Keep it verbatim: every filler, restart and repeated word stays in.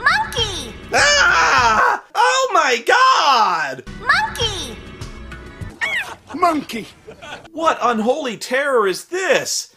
Monkey! Ah! Oh my God! Monkey! Monkey! What unholy terror is this?